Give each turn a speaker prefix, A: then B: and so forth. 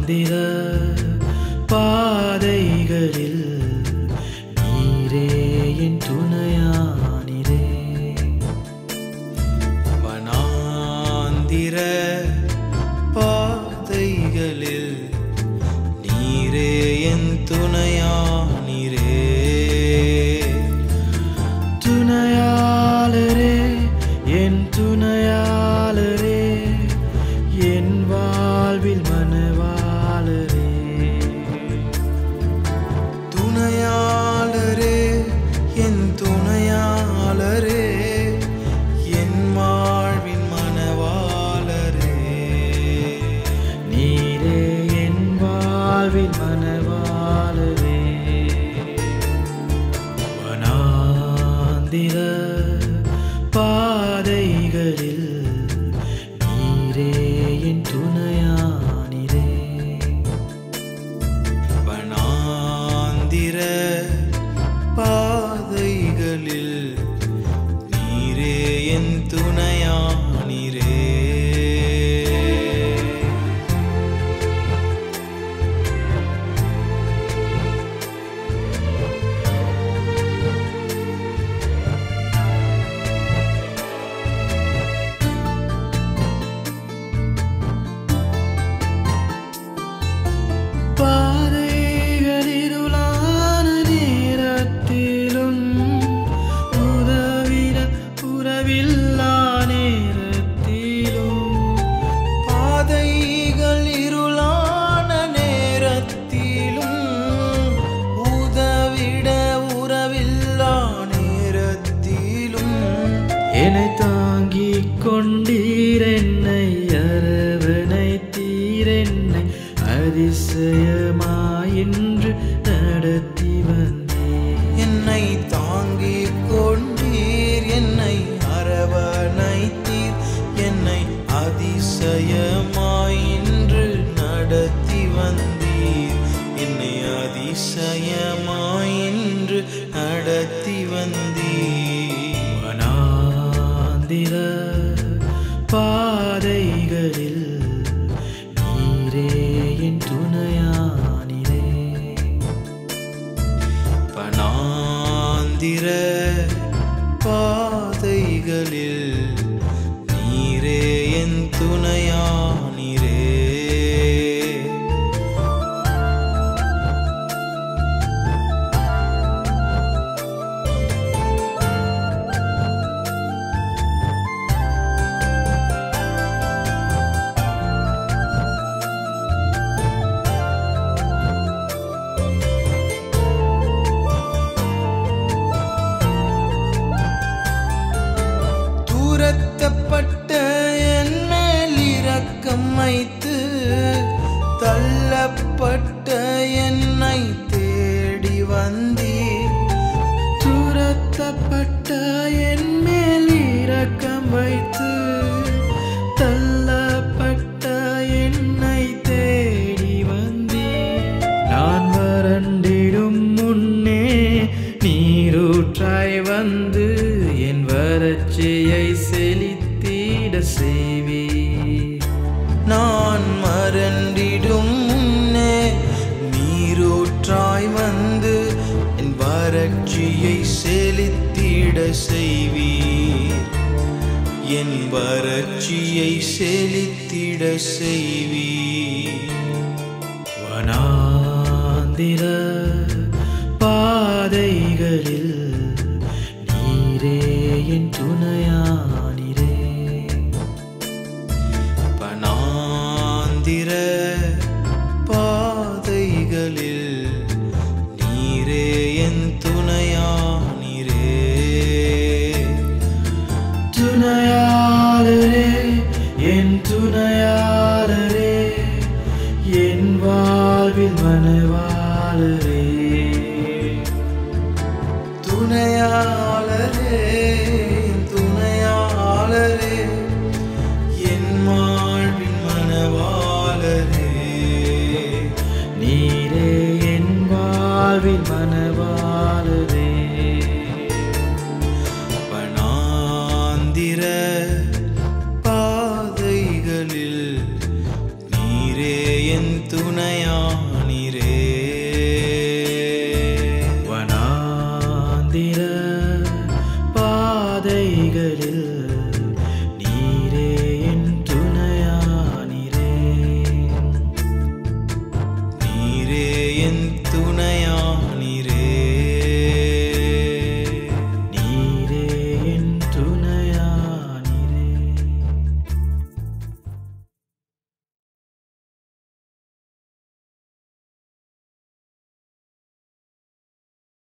A: பாதைகளில் நீரே என் துணையானிரே. வனாந்திர பாதைகளில் நீரே என் துணையானிரே. துணையாளரே என் துணையாளரே, என் வாழ்வில் மனவாளரே. துணையாளரே என் துணையாளரே, என் வாழ்வின் மனவாளரே. நீரே என் வாழ்வின் மனவாளரே. வனாந்திர பாதைகளில் நீரே என் துணையானிரே. வனாந்திர பாதைகளில் நீரே என் துணையானிரே. பாதைகளிருளான நேரத்திலும் உறவிட உறவில்லா நேரத்திலும், பாதைகள் இருளான நேரத்திலும் உதவிட உறவில்லா நேரத்திலும், என்னை தாங்கிக் கொண்டீர், என்னை அரவணைத்தீர், என்னை அதிசயமாயின்று நடத்தி வந்தீர். என்னை தாங்கிக் கொண்டீர், என்னை அரவணைத்தீர், என்னை அதிசயமாயின்று நடத்தி வந்தீர். என்னை அதிசயமாயின்று நடத்தி வந்தீர். வனாந்திர பாதைகளில் நீரே என் துணையானிரே. வனாந்திர பாதைகளில் நீரே என் துணையானிரே. துரத்தப்பட்ட என் மேல் இரக்கம் வைத்து, தள்ளப்பட்ட என்னை தேடி வந்தீர். துரத்தப்பட்ட என் மேல் இரக்கம் வைத்து, தள்ளப்பட்ட என்னை தேடி வந்தீர். நான் வறண்டிடும் முன்னே நீரூற்றாய் வந்து என் வறட்சியை செழித்திட செய்வீர். நான் மறந்திடும் முன்னே நீரூற்றாய் வந்து என் வறட்சியை செழித்திட செய்வீர். என் வறட்சியை செழித்திட செய்வீர். வனாந்திர பாதைகளில் நீரே என் துணையானிரே. வனாந்திர பாதைகளில் நீரே என் துணையானிரே. துணையாளரே என் துணையாளரே, என் வாழ்வில் மனவாளரே. துணையாளரே துணையாளரே, என் வாழ்வின் மனவாளரே. நீரே என் வாழ்வின் மனவாளரே. வனாந்திர பாதைகளில் நீரே என் துணையாளரே